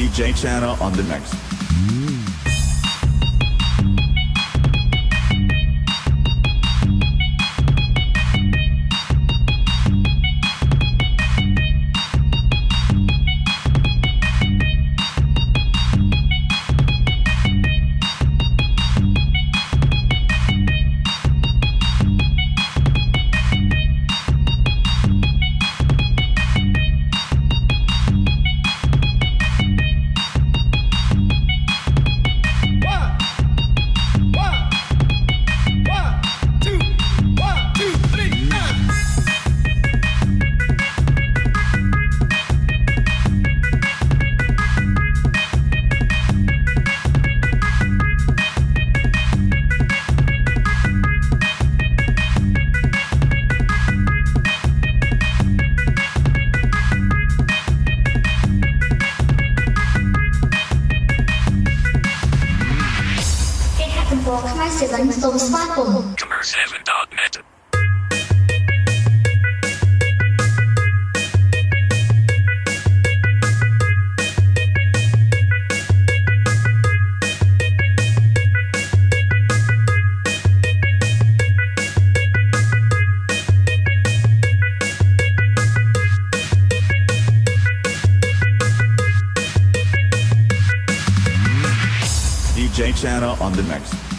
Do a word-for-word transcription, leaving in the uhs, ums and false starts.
D J Channel on the mix. Commerce seven សូមស្វាគមន៍ commerce seven dot net D J Channel on the mix.